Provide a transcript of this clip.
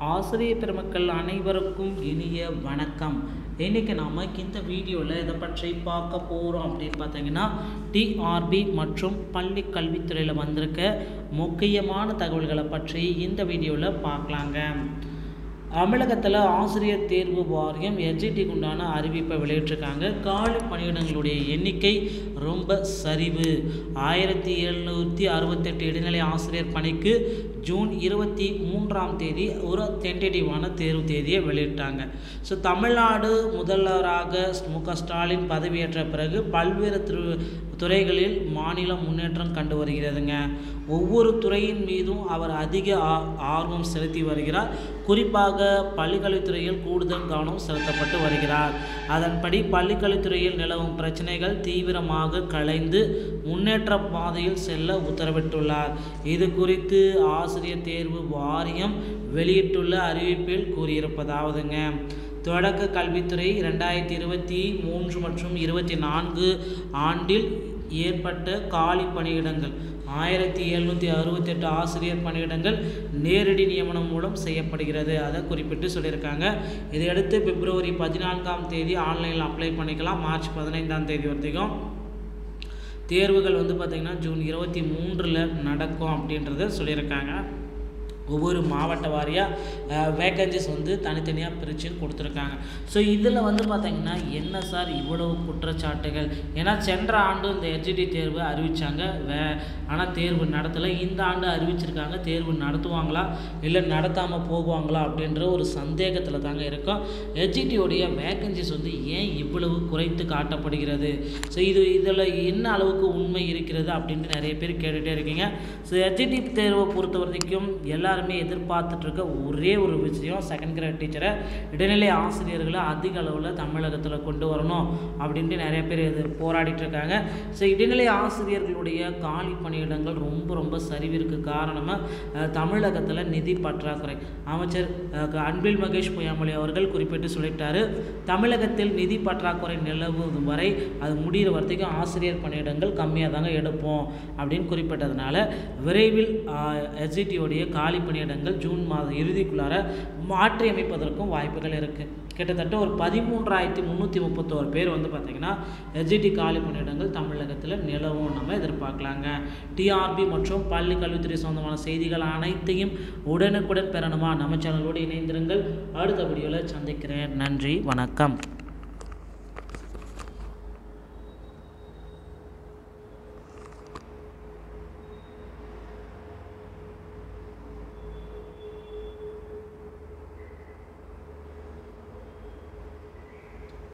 ஆசிரியர் பெருமக்கள் அனைவருக்கும் இனிய வணக்கம். இன்றைக்கி நாம் இந்த வீடியோவில் இதை பற்றி பார்க்க போகிறோம் அப்படின்னு பார்த்தீங்கன்னா, டிஆர்பி மற்றும் பள்ளி கல்வித்துறையில் வந்திருக்க முக்கியமான தகவல்களை பற்றி இந்த வீடியோவில் பார்க்கலாங்க. தமிழகத்தில் ஆசிரியர் தேர்வு வாரியம் எஸ்ஜிடிக்கு உண்டான அறிவிப்பை வெளியிட்டிருக்காங்க. காலி பணியிடங்களுடைய எண்ணிக்கை ரொம்ப சரிவு. 1768 இடைநிலை ஆசிரியர் பணிக்கு ஜூன் 23ஆம் தேதி ஒரு டென்டேட்டிவான தேர்வு தேதியை வெளியிட்டாங்க. ஸோ தமிழ்நாடு முதல்வராக மு.க. ஸ்டாலின் பதவியேற்ற பிறகு பல்வேறு துறைகளில் மாநிலம் முன்னேற்றம் கண்டு வருகிறதுங்க. ஒவ்வொரு துறையின் மீதும் அவர் அதிக ஆர்வம் செலுத்தி வருகிறார். குறிப்பாக பள்ளிக்கல்வித்துறையில் கூடுதல் கவனம் செலுத்தப்பட்டு வருகிறார். அதன்படி பள்ளிக்கல்வித்துறையில் நிலவும் பிரச்சனைகள் தீவிரமாக களைந்து முன்னேற்ற பாதையில் செல்ல உத்தரவிட்டுள்ளார். இது குறித்து ஆசிரியர் தேர்வு வாரியம் வெளியிட்டுள்ள அறிவிப்பில் கூறியிருப்பதாவதுங்க, தொடக்க கல்வித்துறை 2023 மற்றும் 24 ஆண்டில் ஏற்பட்ட காலி பணியிடங்கள் 1768 ஆசிரியர் பணியிடங்கள் நேரடி நியமனம் மூலம் செய்யப்படுகிறது. அதை குறிப்பிட்டு சொல்லியிருக்காங்க. இதையடுத்து பிப்ரவரி 14ஆம் தேதி ஆன்லைனில் அப்ளை பண்ணிக்கலாம். மார்ச் 15ஆம் தேதி வரைக்கும் தேர்வுகள் பார்த்திங்கன்னா ஜூன் 23 நடக்கும் அப்படின்றத சொல்லியிருக்காங்க. ஒவ்வொரு மாவட்ட வாரியாக வேக்கன்சிஸ் தனித்தனியாக பிரிச்சுன்னு கொடுத்துருக்காங்க. ஸோ இதில் பார்த்திங்கன்னா என்ன சார் இவ்வளவு குற்றச்சாட்டுகள்? ஏன்னா சென்ற ஆண்டு இந்த எஸ்ஜிடி தேர்வு அறிவித்தாங்க, ஆனால் தேர்வு நடத்தலை. இந்த ஆண்டு அறிவிச்சிருக்காங்க, தேர்வு நடத்துவாங்களா இல்லை நடத்தாமல் போகுவாங்களா அப்படின்ற ஒரு சந்தேகத்தில் தாங்க இருக்கும். எஸ்ஜிடியோடைய வேக்கன்சிஸ் ஏன் இவ்வளவு குறைத்து காட்டப்படுகிறது? ஸோ இதில் என்ன அளவுக்கு உண்மை இருக்கிறது அப்படின்ட்டு நிறைய பேர் கேட்டுகிட்டே இருக்கீங்க. ஸோ எஸ்ஜிடி தேர்வை பொறுத்த வரைக்கும் எல்லாருமே எதிர்பார்த்துட்டு இருக்க ஒரே ஒரு விஷயம், செகண்ட் கிரேட் டீச்சரை இடைநிலை ஆசிரியர்களை அதிக அளவில் தமிழகத்தில் கொண்டு வரணும் அப்படின்ட்டு நிறைய பேர் போராடிட்டு இருக்காங்க. ஸோ இடைநிலை ஆசிரியர்களுடைய காலி பணியிடங்கள் ரொம்ப சரிவிற்கு காரணமாக தமிழகத்தில் நிதி பற்றாக்குறை. அமைச்சர் அன்பில் மகேஷ் பொய்யாமொழி அவர்கள் குறிப்பிட்டு சொல்லிட்டாரு, தமிழகத்தில் நிதி பற்றாக்குறை நிலவும் வரை அது முடிகிற வரைக்கும் ஆசிரியர் பணியிடங்கள் கம்மியாக தாங்க எடுப்போம் அப்படின்னு குறிப்பிட்டதுனால விரைவில் எஸ்ஜிடியோடைய காலி பணியிடங்கள் ஜூன் மாத இறுதிக்குள்ளார மாற்றி அமைப்பதற்கும் வாய்ப்புகள் இருக்குது. கிட்டத்தட்ட ஒரு 13,331 பேர் பார்த்திங்கன்னா எஸ்ஜிடி காலி பணியிடங்கள் தமிழகத்தில் நிலவும் நம்ம எதிர்பார்க்கலாங்க. டிஆர்பி மற்றும் பள்ளி கல்வித்துறை சொந்தமான செய்திகள் அனைத்தையும் உடனுக்குடன் பெறணுமா நம்ம சேனலோடு இணைந்திருங்கள். அடுத்த வீடியோவில் சந்திக்கிறேன். நன்றி, வணக்கம்.